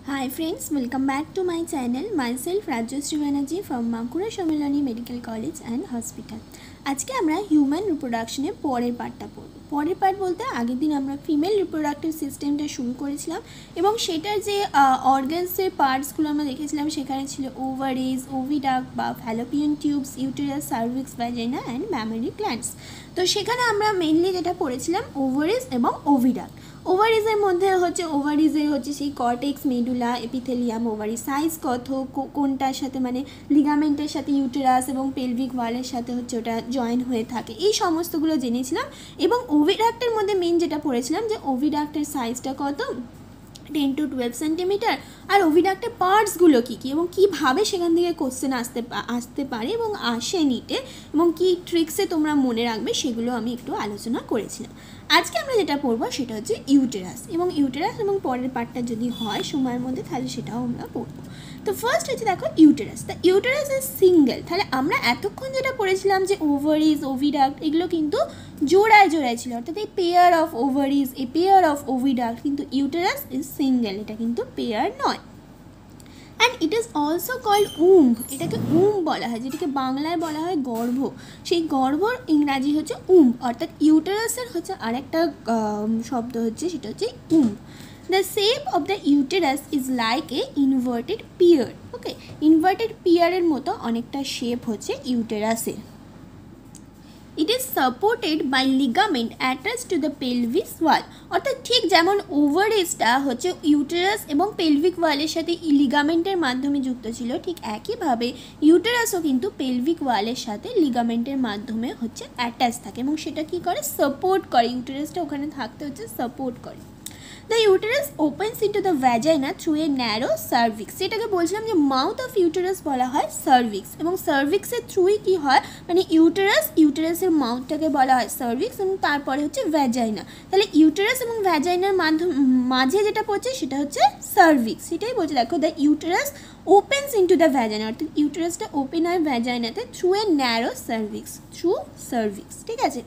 Hi friends, welcome back to my channel. Myself Rajyasree Banerjee from Bankura Somilani Medical College and Hospital. আজকে আমরা human রিপ্রোডাকশনের পরের পার্টটা পড়ব। পরের পার্ট বলতে আগের দিন আমরা ফিমেল রিপ্রোডাক্টিভ সিস্টেমটা শুরু করেছিলাম এবং সেটার যে অর্গানসের পার্টসগুলো আমরা দেখেছিলাম সেখানে ছিল ওভারিজ, ওভিডাক্ট বা fallopian tubes, uterus, cervix, vagina and mammary glands. তো সেখানে আমরা মেনলি যেটা পড়েছিলাম ওভারিজ এবং ওভিডাক্ট। ওভারিজের মধ্যে হচ্ছে সেই cortex, medulla, epithelium, ovary size কত, কোনটার সাথে মানে লিগামেন্টের সাথে ইউটেরাস এবং পেলভিক ওয়ালের সাথে হচ্ছে ওটা জয়েন হয়ে থাকে, এই সমস্তগুলো জেনেছিলাম। এবং ওভিডাক্টের মধ্যে মেন যেটা পড়েছিলাম যে ওভিডাক্টের সাইজটা কত, 10 to 12 সেন্টিমিটার, আর ওভিডাক্টের পার্টসগুলো কী কী এবং কীভাবে সেখান থেকে কোশ্চেন আসতে পারে এবং আসে নিটে এবং কী ট্রিক্সে তোমরা মনে রাখবে সেগুলো আমি একটু আলোচনা করেছিলাম। আজকে আমরা যেটা পড়বো সেটা হচ্ছে ইউটেরাস এবং পরের পার্টটা যদি হয় সময়ের মধ্যে তাহলে সেটাও আমরা পড়বো। তো ফার্স্ট হচ্ছে দেখো uterus. The uterus is single. তাহলে আমরা এতক্ষণ যেটা পড়েছিলাম যে ওভারিজ, ওভিডাক্ট এগুলো কিন্তু জোড়ায় ছিল, অর্থাৎ এই পেয়ার অফ ওভারিজ, এই পেয়ার অফ ওভিডাক্ট, কিন্তু ইউটেরাস ইজ সিঙ্গেল, এটা কিন্তু পেয়ার নয়। And it is also called womb. এটাকে উম্ব বলা হয়, যেটাকে বাংলায় বলা হয় গর্ভ। সেই গর্ভর ইংরাজি হচ্ছে উম্ব, অর্থাৎ ইউটেরাসের হচ্ছে আরেকটা শব্দ হচ্ছে সেটা হচ্ছে womb. The shape of the uterus is like a inverted pear. Okay, inverted পিয়ারের মতো অনেকটা শেপ হচ্ছে ইউটেরাসের। It is supported by ligament attached to the pelvis wall. অর্থাৎ ঠিক যেমন ওভারিজটা হচ্ছে ইউটেরাস এবং পেলভিক ওয়ালের সাথে লিগামেন্টের মাধ্যমে যুক্ত ছিল, ঠিক একইভাবে ইউটেরাসও কিন্তু পেলভিক ওয়ালের সাথে লিগামেন্টের মাধ্যমে হচ্ছে অ্যাটাচ থাকে এবং সেটা কি করে, সাপোর্ট করে। ইউটেরাসটা ওখানে থাকতে হচ্ছে সাপোর্ট করে। The uterus opens into the vagina through a narrow cervix. সেটাকে বলছিলাম যে মাউথ অফ ইউটেরাস বলা হয় সার্ভিক্স, এবং সার্ভিক্সের থ্রুই কি হয় মানে ইউটেরাসের মাউথটাকে বলা হয় সার্ভিক্স এবং তারপরে হচ্ছে ভ্যাজাইনা। তাহলে ইউটেরাস এবং ভ্যাজাইনার মাঝে যেটা পড়ছে সেটা হচ্ছে সার্ভিক্স। সেটাই বলছে, দেখো the uterus opens into the vagina, অর্থাৎ ইউটেরাসটা ওপেন হয় ভ্যাজাইনাতে through a narrow cervix, through cervix. ঠিক আছে।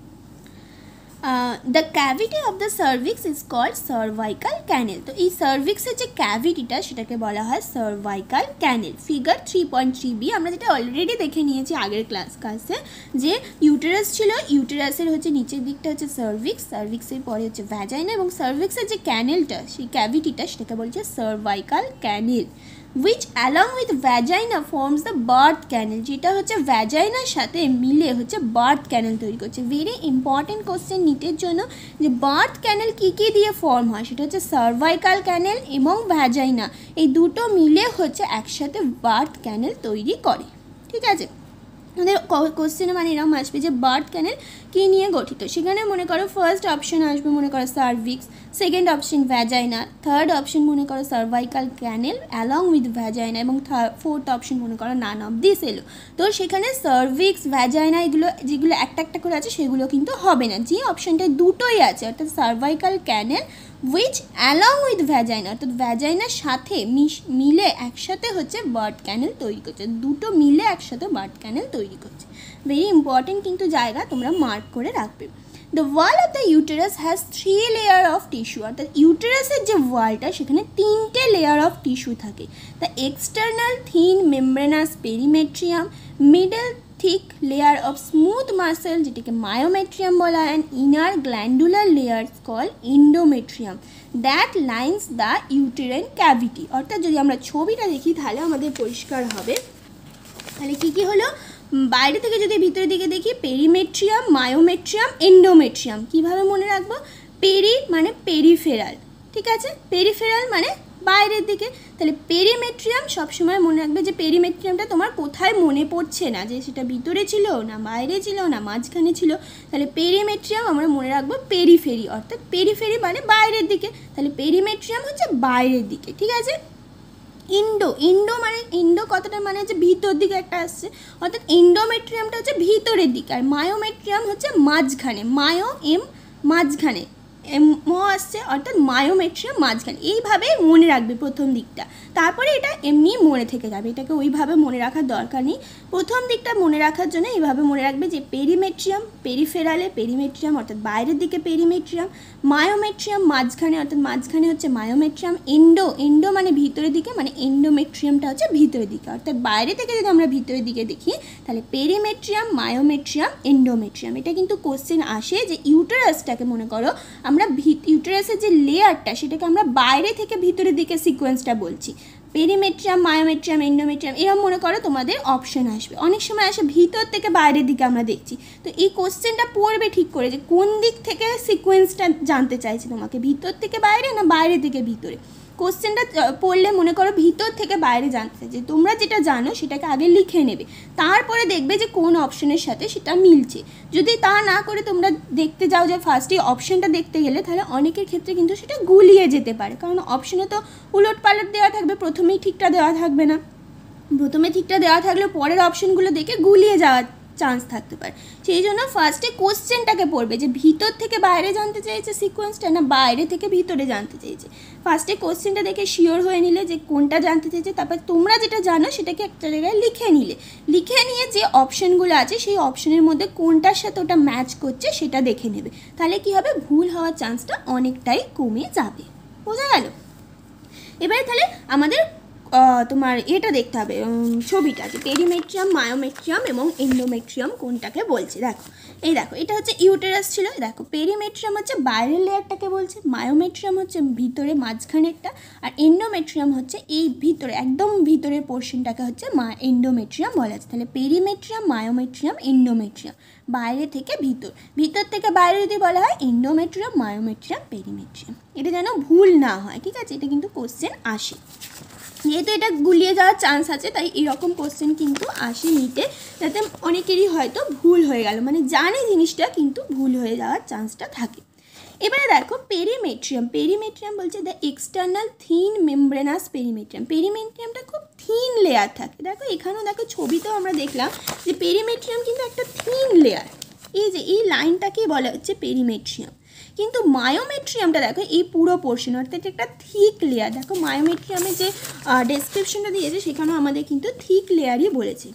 The cavity of the cervix is called cervical canal. তো এই সার্ভিক্সের যে ক্যাভিটিটা সেটাকে বলা হয় সার্ভাইকাল ক্যানেল। ফিগার 3.3b আমরা যেটা অলরেডি দেখে নিয়েছি আগের ক্লাসে, যে ইউটেরাস ছিল, ইউটেরাসের হচ্ছে নিচের দিকটা হচ্ছে সার্ভিক্সের পরে হচ্ছে ভ্যাজাইনা, এবং সার্ভিক্সের যে ক্যানেলটা, সেই ক্যাভিটিটা সেটাকে বলছে cervical canal, which along with vagina forms the birth canal. যেটা হচ্ছে ভ্যাজাইনার সাথে মিলে হচ্ছে বার্থ ক্যানেল তৈরি করছে। ভেরি ইম্পর্টেন্ট কোশ্চেন নিটের জন্য, যে বার্থ ক্যানেল কী কী দিয়ে ফর্ম হয়, সেটা হচ্ছে সার্ভাইকাল ক্যানেল এবং ভ্যাজাইনা, এই দুটো মিলে হচ্ছে একসাথে বার্থ ক্যানেল তৈরি করে। ঠিক আছে, আমাদের কোশ্চেনে মানে এরকম আসবে যে বার্থ ক্যানেল কী নিয়ে গঠিত। সেখানে মনে করো ফার্স্ট অপশন আসবে মনে করো cervix, second option vagina, third option মনে করো cervical canal along with vagina, এবং ফোর্থ অপশন মনে করো নান অফ দিস এলো। তো সেখানে সার্ভিক্স, ভ্যাজাইনা এগুলো যেগুলো একটা করে আছে সেগুলো কিন্তু হবে না, যে অপশনটায় দুটোই আছে, অর্থাৎ cervical canal which along with vagina, অর্থাৎ ভ্যাজাইনার সাথে মিলে একসাথে হচ্ছে বার্থ ক্যানেল তৈরি করছে, দুটো মিলে একসাথে বার্থ ক্যানেল তৈরি করছে। ভেরি ইম্পর্টেন্ট কিন্তু জায়গা, তোমরা মার্ক করে রাখবে। The wall of the uterus has 3 layer of tissue, অর্থাৎ ইউটেরাসের যে ওয়ালটা সেখানে 3টে লেয়ার অফ টিস্যু থাকে। The external thin membranous perimetrium, middle thick layer of smooth muscle যেটাকে myometrium বলা হয়, and inner glandular layers called endometrium that lines the uterine cavity. অর্থাৎ যদি আমরা ছবিটা দেখি তাহলে আমাদের পরিষ্কার হবে। তাহলে কী কী হলো, বাইরে থেকে যদি ভিতরের দিকে দেখি, পেরিমেট্রিয়াম, মায়োমেট্রিয়াম, এন্ডোমেট্রিয়াম। কীভাবে মনে রাখবো, পেরি মানে পেরিফেরাল, ঠিক আছে, পেরিফেরাল মানে বাইরের দিকে। তাহলে পেরিমেট্রিয়াম সবসময় মনে রাখবে যে পেরিমেট্রিয়ামটা তোমার কোথায় মনে পড়ছে না, যে সেটা ভিতরে ছিল না বাইরে ছিল না মাঝখানে ছিল, তাহলে পেরিমেট্রিয়াম আমরা মনে রাখবো পেরিফেরি, অর্থাৎ পেরিফেরি মানে বাইরের দিকে, তাহলে পেরিমেট্রিয়াম হচ্ছে বাইরের দিকে। ঠিক আছে। ইন্ডো কথাটা মানে হচ্ছে ভিতর দিকে একটা আসছে, অর্থাৎ এন্ডোমেট্রিয়ামটা হচ্ছে ভিতরের দিকে, আর মায়োমেট্রিয়াম হচ্ছে মাঝখানে, মাঝখানে, আসছে, অর্থাৎ মায়োমেট্রিয়াম মাঝখানে। এইভাবে মনে রাখবে প্রথম দিকটা, তারপরে এটা এমনি মনে থেকে যাবে, এটাকে ওইভাবে মনে রাখার দরকার নেই। প্রথম দিকটা মনে রাখার জন্য এইভাবে মনে রাখবে যে পেরিমেট্রিয়াম, পেরিফেরালে পেরিমেট্রিয়াম অর্থাৎ বাইরের দিকে পেরিমেট্রিয়াম, মায়োমেট্রিয়াম মাঝখানে অর্থাৎ মাঝখানে হচ্ছে মায়োমেট্রিয়াম, এন্ডো মানে ভিতরের দিকে, মানে এন্ডোমেট্রিয়ামটা হচ্ছে ভিতরের দিকে, অর্থাৎ বাইরে থেকে যদি আমরা ভিতরের দিকে দেখি তাহলে পেরিমেট্রিয়াম, মায়োমেট্রিয়াম, এন্ডোমেট্রিয়াম। এটা কিন্তু কোশ্চেন আসে যে ইউটেরাসটাকে মনে করো আমরা ইউটেরাসের যে লেয়ারটা সেটাকে আমরা বাইরে থেকে ভিতরের দিকে সিকোয়েন্সটা বলছি, পেরিমেট্রিয়াম, মায়োমেট্রিয়াম, এন্ডোমেট্রিয়াম, এরকম মনে করো তোমাদের অপশন আসবে। অনেক সময় আসে ভিতর থেকে বাইরের দিকে আমরা দেখছি, তো এই কোশ্চেনটা পড়বে ঠিক করে যে কোন দিক থেকে সিকোয়েন্সটা জানতে চাইছে তোমাকে, ভিতর থেকে বাইরে না বাইরে থেকে ভিতরে। কোশ্চেনটা পড়লে মনে করো ভিতর থেকে বাইরে জানতে চাইছে, তোমরা যেটা জানো সেটাকে আগে লিখে নেবে, তারপরে দেখবে যে কোন অপশনের সাথে সেটা মিলছে। যদি তা না করে তোমরা দেখতে যাও যে ফার্স্টে অপশনটা দেখতে গেলে, তাহলে অনেকের ক্ষেত্রে কিন্তু সেটা গুলিয়ে যেতে পারে, কারণ অপশনে তো উলট পালট দেওয়া থাকবে, প্রথমেই ঠিকটা দেওয়া থাকবে না, প্রথমে ঠিকটা দেওয়া থাকলে পরের অপশনগুলো দেখে গুলিয়ে যাওয়ার চান্স থাকতে পারে। সেই জন্য ফার্স্টে কোশ্চেনটাকে পড়বে যে ভিতর থেকে বাইরে জানতে চাইছে সিকোয়েন্সটা না বাইরে থেকে ভিতরে জানতে চাইছে। ফার্স্টে কোশ্চেনটা দেখে শিওর হয়ে নিলে যে কোনটা জানতে চাইছে, তারপর তোমরা যেটা জানো সেটাকে একটা জায়গায় লিখে নিলে, লিখে নিয়ে যে অপশনগুলো আছে সেই অপশনের মধ্যে কোনটার সাথে ওটা ম্যাচ করছে সেটা দেখে নেবে, তাহলে কি হবে, ভুল হওয়ার চান্সটা অনেকটাই কমে যাবে। বোঝা গেল? এবারে তাহলে আমাদের তোমার এটা দেখতে হবে ছবিটা, যে পেরিমেট্রিয়াম, মায়োমেট্রিয়াম এবং এন্ডোমেট্রিয়াম কোনটাকে বলছে। দেখো এই দেখো, এটা হচ্ছে ইউটেরাস ছিল, দেখো পেরিমেট্রিয়াম হচ্ছে বাইরের লেয়ারটাকে বলছে, মায়োমেট্রিয়াম হচ্ছে ভিতরে মাঝখানেরটা, আর এন্ডোমেট্রিয়াম হচ্ছে এই ভিতরে একদম ভিতরের পোর্শনটাকে হচ্ছে এন্ডোমেট্রিয়াম বলা আছে। তাহলে পেরিমেট্রিয়াম, মায়োমেট্রিয়াম, এন্ডোমেট্রিয়াম, বাইরে থেকে ভিতর, ভিতর থেকে বাইরে যদি বলা হয় এন্ডোমেট্রিয়াম, মায়োমেট্রিয়াম, পেরিমেট্রিয়াম। এটা যেন ভুল না হয়, ঠিক আছে? এটা কিন্তু কোশ্চেন আসে, যেহেতু এটা গুলিয়ে যাওয়ার চান্স আছে তাই এরকম কোশ্চেন কিন্তু আসে নিতে, যাতে অনেকেরই হয়তো ভুল হয়ে গেল, মানে জানে জিনিসটা কিন্তু ভুল হয়ে যাওয়ার চান্সটা থাকে। এবারে দেখো পেরিমেট্রিয়াম, পেরিমেট্রিয়াম বলছে the external thin membranous perimetrium, পেরিমেট্রিয়ামটা খুব থিন লেয়ার থাকে। দেখো এখানেও দেখো ছবিতেও আমরা দেখলাম যে পেরিমেট্রিয়াম কিন্তু একটা থিন লেয়ার, এই যে এই লাইনটাকেই বলা হচ্ছে পেরিমেট্রিয়াম। কিন্তু মায়োমেট্রিয়ামটা দেখো এই পুরো পোর্শন, অর্থাৎ একটা থিক লেয়ার। দেখো মায়োমেট্রিয়ামের যে ডেসক্রিপশনটা দিয়েছে সেখানেও আমাদের কিন্তু থিক লেয়ারই বলেছে।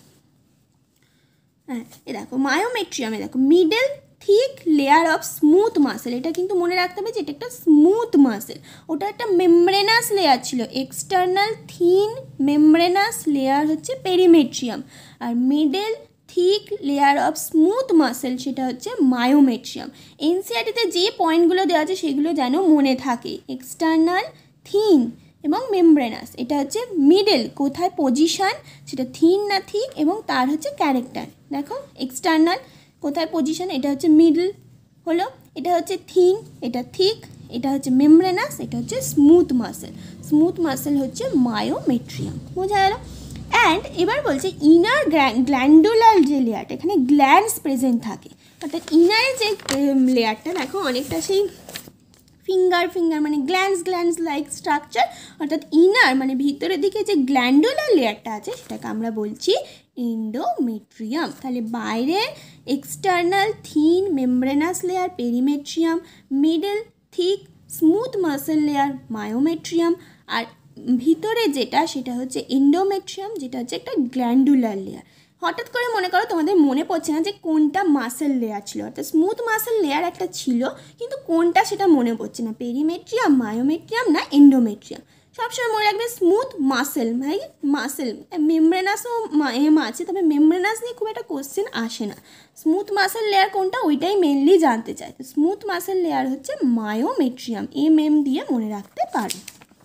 হ্যাঁ, এ দেখো মায়োমেট্রিয়ামে দেখো middle thick layer of smooth muscle, এটা কিন্তু মনে রাখতে হবে যে এটা একটা স্মুথ মাসেল, ওটা একটা মেমব্রেনাস লেয়ার ছিল। এক্সটার্নাল থিন মেমব্রেনাস লেয়ার হচ্ছে পেরিমেট্রিয়াম, আর middle thick layer of smooth muscle সেটা হচ্ছে মায়োমেট্রিয়াম। এনসিইআরটিতে যে পয়েন্টগুলো দেওয়া আছে সেগুলো যেন মনে থাকে, এক্সটার্নাল, থিন এবং মেমব্রেনাস, এটা হচ্ছে মিডল, কোথায় পজিশান সেটা থিন না থিক, এবং তার হচ্ছে ক্যারেক্টার। দেখো এক্সটার্নাল কোথায় পজিশান, এটা হচ্ছে মিডল হলো, এটা হচ্ছে থিন, এটা থিক, এটা হচ্ছে মেমব্রেনাস, এটা হচ্ছে স্মুথ মাসেল। স্মুথ মাসেল হচ্ছে মায়োমেট্রিয়াম। বোঝা গেল? অ্যান্ড এবার বলছে ইনার গ্ল্যান্ডুলার যে লেয়ারটা, এখানে গ্ল্যান্ডস প্রেজেন্ট থাকে, অর্থাৎ ইনারের যে লেয়ারটা দেখো অনেকটা সেই ফিঙ্গার মানে গ্ল্যান্ডস লাইক স্ট্রাকচার, অর্থাৎ ইনার মানে ভিতরের দিকে যে গ্ল্যান্ডুলার লেয়ারটা আছে সেটাকে আমরা বলছি এন্ডোমেট্রিয়াম। তাহলে বাইরে external thin membranous layer perimetrium, middle thick smooth muscle layer myometrium, আর ভিতরে যেটা সেটা হচ্ছে এন্ডোমেট্রিয়াম, যেটা হচ্ছে একটা গ্ল্যান্ডুলার লেয়ার। হঠাৎ করে মনে করো তোমাদের মনে পড়ছে না যে কোনটা মাসেল লেয়ার ছিল, অর্থাৎ স্মুথ মাসেল লেয়ার একটা ছিল কিন্তু কোনটা সেটা মনে পড়ছে না, পেরিমেট্রিয়াম, মায়োমেট্রিয়াম না এন্ডোমেট্রিয়াম। সবসময় মনে রাখবে স্মুথ মাসেল, ভাই মাসেল, মেমব্রেনাসও আছে, তবে মেমব্রেনাস নিয়ে খুব একটা কোশ্চেন আসে না। স্মুথ মাসেল লেয়ার কোনটা ওইটাই মেনলি জানতে চাই, তো স্মুথ মাসেল লেয়ার হচ্ছে মায়োমেট্রিয়াম, এম দিয়ে মনে রাখতে পারো।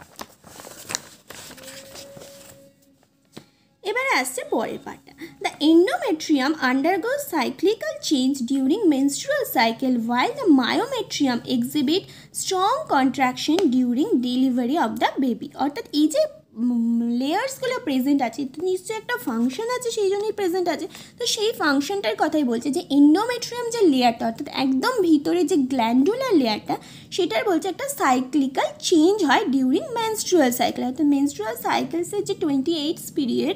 এবারে আসছে পরের পার্টটা, the endometrium undergoes cyclical change during menstrual cycle while the myometrium exhibit strong contraction during delivery of the baby, অর্থাৎ এই যে লেয়ার্সগুলো প্রেজেন্ট আছে, তো নিশ্চয়ই একটা ফাংশন আছে, সেই জন্যই প্রেজেন্ট আছে। তো সেই ফাংশনটার কথাই বলছে যে এন্ডোমেট্রিয়াম যে লেয়ারটা অর্থাৎ একদম ভিতরে যে গ্ল্যান্ডুলার লেয়ারটা, সেটার বলছে একটা সাইক্লিক্যাল চেঞ্জ হয় ডিউরিং মেনস্ট্রুয়াল সাইকেল। অর্থাৎ মেনস্ট্রুয়াল সাইকেলসের যে 28 পিরিয়ডস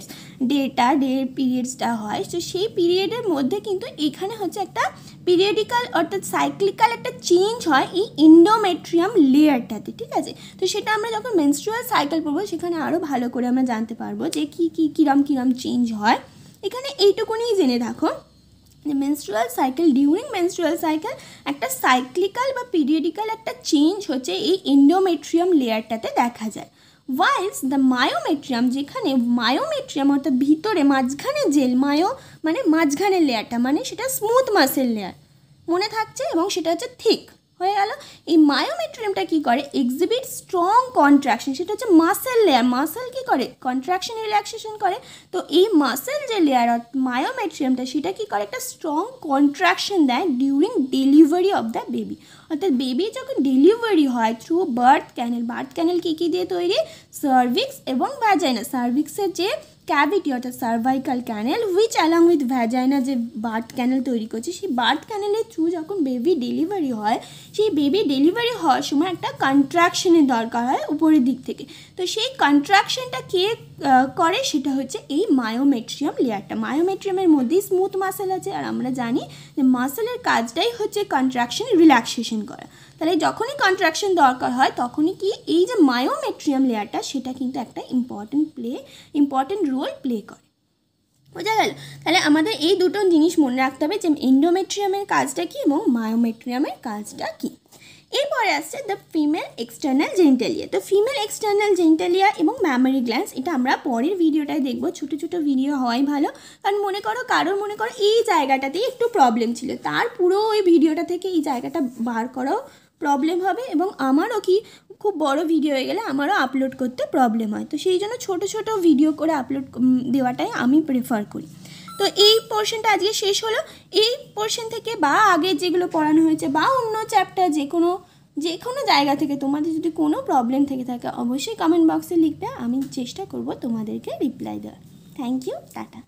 পিরিয়ডসটা হয়, তো সেই পিরিয়ডের মধ্যে কিন্তু এখানে হচ্ছে একটা পিরিয়ডিক্যাল অর্থাৎ সাইক্লিক্যাল একটা চেঞ্জ হয় এই এন্ডোমেট্রিয়াম লেয়ারটাতে, ঠিক আছে। তো সেটা আমরা যখন মেনস্ট্রুয়াল সাইকেল পড়বো সেখানে আরও ভালো করে আমরা জানতে পারবো যে কিরম চেঞ্জ হয়। এখানে এইটুকুনি জেনে রাখো যে menstrual cycle, during menstrual cycle একটা সাইক্লিক্যাল বা পিরিয়ডিক্যাল একটা চেঞ্জ হচ্ছে এই এন্ডোমেট্রিয়াম লেয়ারটাতে দেখা যায়। ওয়াইলস দ্য মায়োমেট্রিয়াম, যেখানে মায়োমেট্রিয়াম অর্থাৎ ভিতরে মাঝখানে জেল, মায়ো মানে মাঝখানের লেয়ারটা, মানে সেটা স্মুথ মাসেল লেয়ার মনে থাকছে, এবং সেটা হচ্ছে থিক হয়ে গেল। এই মায়োমেট্রিয়ামটা কী করে, এক্সিবিট স্ট্রং কন্ট্রাকশন, সেটা হচ্ছে মাসেল লেয়ার। মাসেল কী করে, কন্ট্রাকশন রিল্যাক্সেশন করে। তো এই মাসেল যে লেয়ার মায়োমেট্রিয়ামটা, সেটা কী করে, একটা স্ট্রং কন্ট্রাকশন দেয় during delivery of the baby. অর্থাৎ বেবি যখন ডেলিভারি হয় থ্রু বার্থ ক্যানেল কী কী দিয়ে তৈরি, সার্ভিক্স এবং ভ্যাজাইনা। সার্ভিক্সের যে ক্যাভিটি অর্থাৎ cervical canal, which along with vagina যে বার্থ ক্যানেল তৈরি করছে, সেই বার্থ ক্যানেলের থ্রু যখন বেবি ডেলিভারি হয়, সেই বেবি ডেলিভারি হওয়ার সময় একটা কন্ট্রাকশনের দরকার হয় উপরের দিক থেকে। তো সেই কন্ট্রাকশনটা কে করে, সেটা হচ্ছে এই মায়োমেট্রিয়াম লেয়ারটা। মায়োমেট্রিয়ামের মধ্যেই স্মুথ মাসেল আছে, আর আমরা জানি যে মাসেলের কাজটাই হচ্ছে কন্ট্রাকশন রিল্যাক্সেশন করা। তাহলে যখনই কন্ট্রাকশন দরকার হয় তখনই কি এই যে মায়োমেট্রিয়াম লেয়ারটা, সেটা কিন্তু একটা ইম্পর্টেন্ট রোল প্লে করে। বোঝা গেল? তাহলে আমাদের এই দুটো জিনিস মনে রাখতে হবে যে এন্ডোমেট্রিয়ামের কাজটা কী এবং মায়োমেট্রিয়ামের কাজটা কী। এরপরে আসছে দ্য ফিমেল এক্সটার্নাল জেনিটালিয়া। তো ফিমেল এক্সটার্নাল জেনিটালিয়া এবং ম্যামারি গ্ল্যান্ডস, এটা আমরা পরের ভিডিওটায় দেখবো। ছোটো ছোটো ভিডিও হওয়াই ভালো, কারণ কারোর মনে করো এই জায়গাটাতেই একটু প্রবলেম ছিল, তার পুরো ওই ভিডিওটা থেকে এই জায়গাটা বার করাও প্রবলেম হবে, এবং আমারও কি খুব বড় ভিডিও হয়ে গেলে আমারও আপলোড করতে প্রবলেম হয়। তো সেই জন্য ছোটো ছোটো ভিডিও করে আপলোড দেওয়াটাই আমি প্রেফার করি। তো এই পোর্শনটা আজকে শেষ হলো। এই পোর্শন থেকে বা আগে যেগুলো পড়ানো হয়েছে বা অন্য চ্যাপ্টার যে কোনো জায়গা থেকে তোমাদের যদি কোনো প্রবলেম থেকে থাকে অবশ্যই কমেন্ট বক্সে লিখবে, আমি চেষ্টা করব তোমাদেরকে রিপ্লাই দেওয়ার। Thank you, tata.